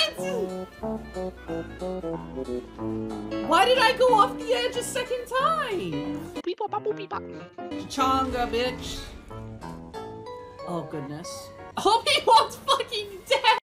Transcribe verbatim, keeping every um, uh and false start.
Why did I go off the edge a second time? Chonga, bitch. Oh, goodness. Obi-Wan's fucking dead!